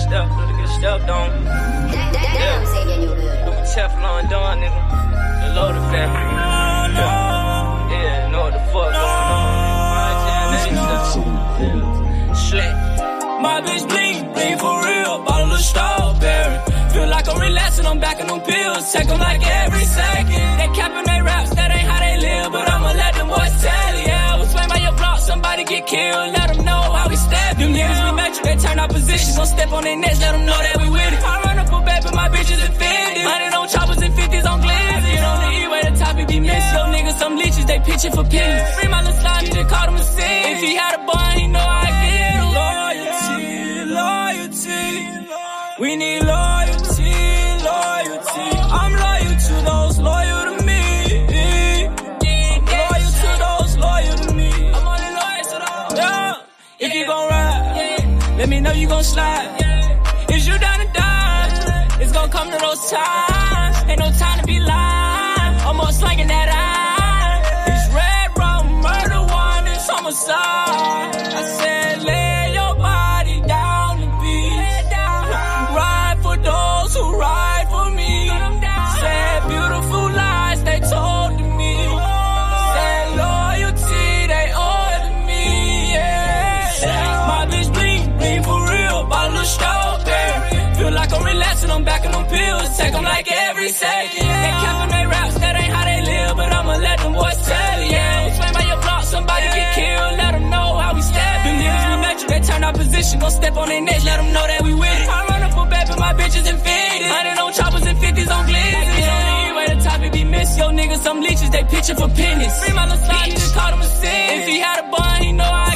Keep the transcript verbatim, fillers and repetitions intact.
stepped, really get stepped on. Yeah. Teflon Don, nigga. The loaded family. Yeah, know what the fuck going on. Slick. My bitch bling, bling for real. Bottle of strawberry. Feel like I'm relaxing, I'm back on them pills. Take them like every second. They capping they raps, that ain't how they live. But I'ma let them boys tell it. Yeah, I was swing by your block, somebody get killed. Let them know how we step. Them niggas we met you, they turn our positions. Don't step on their necks, let them know that we with it. I run up a baby, my bitches offended. Hundred on choppers and fifties on glizzy. Get on the E-way, the topic be missed. Yo niggas, some leeches, they pitching for pennies. Free my little slime, you just called him a sin. If he had a bun, he know I get him. Loyalty, loyalty. We need loyalty, loyalty. I'm loyal to those loyal to me. I'm loyal to those loyal to me. I'm only loyal to those. Yeah. If you gon' ride, let me know you gon' slide. Is you down to die? It's gon' come to those times. Ain't no time to be lying. Almost slanging that eye. It's red rum, murder one, it's homicide. I said lay your body down and be. Ride for those who ride for me. Said beautiful lies they told to me. Said loyalty they owed to me. Yeah. My bitch bling, bling for real. Bottle of strawberry. Feel like I'm relaxing, I'm back on them pills. Take them like every second. They capping they raps, that ain't how they live. But I'ma let them boys tell it. Yeah, we swing by your block, somebody get killed. Let them know how we step. Them niggas we met you, they turn our position. Gon' step on their necks, let them know that we with it. I run up a baby, my bitches infinited. Hundred on choppers and fifties on glizzy. Get on the E-way, the topic be missed. Yo niggas, some leeches, they pitching for pennies. Free my little slime, you just called him a sin. If he had a bun, he know I